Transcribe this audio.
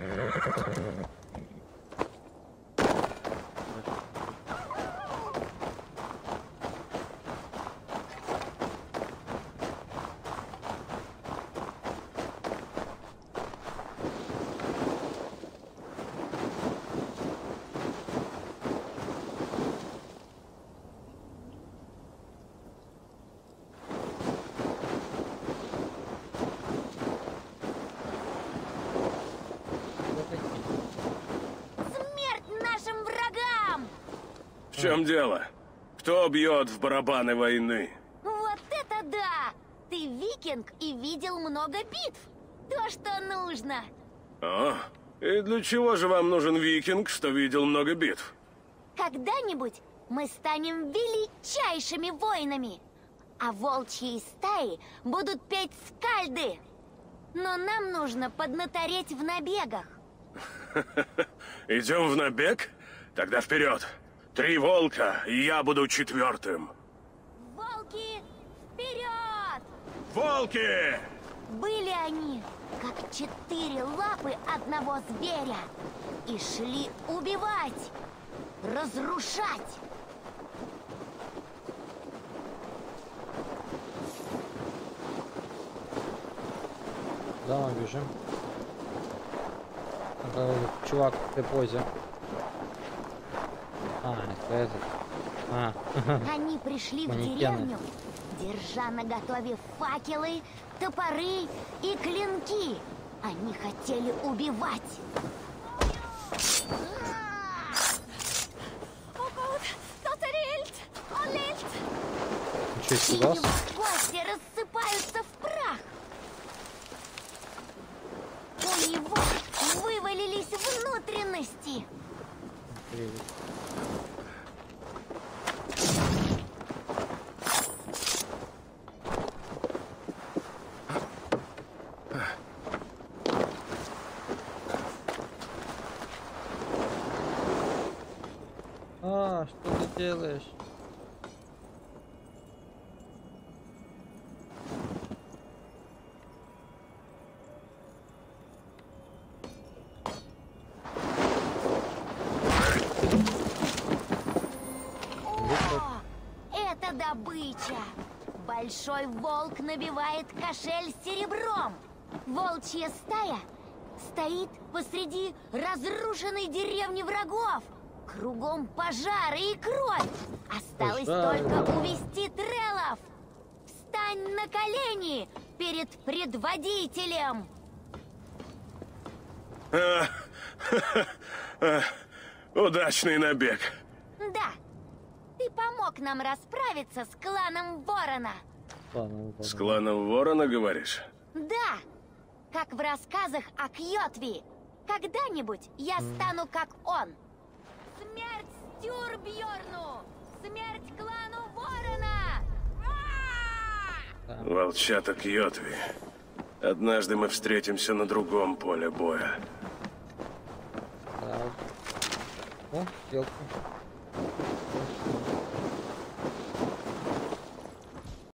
В чем дело? Кто бьет в барабаны войны? Вот это да! Ты викинг и видел много битв. То, что нужно. О, и для чего же вам нужен викинг, что видел много битв? Когда-нибудь мы станем величайшими воинами, а волчьи стаи будут петь скальды. Но нам нужно поднатореть в набегах. Идем в набег? Тогда вперед! 3 волка, и я буду 4-м. Волки, вперед! Волки! Были они, как 4 лапы одного зверя, и шли убивать, разрушать. Да, мы бежим. Чувак в этой позе. Это этот. Они пришли в манекены. деревню, держа наготове факелы, топоры и клинки. Они хотели убивать. Ничего, испугался? Его кости рассыпаются в прах. У него вывалились внутренности. Привет. Что ты делаешь? О, это добыча! Большой волк набивает кошель серебром. Волчья стая стоит посреди разрушенной деревни врагов. Кругом пожары и кровь. Осталось только увести треллов. Встань на колени перед предводителем. Удачный набег. Да, ты помог нам расправиться с кланом Ворона. С кланом Ворона, говоришь? Да, как в рассказах о Кьотви. Когда-нибудь я стану как он. Смерть Стюрбьорну! Смерть клану Ворона! Волчата Кьотви. Однажды мы встретимся на другом поле боя. Да. О, сделка.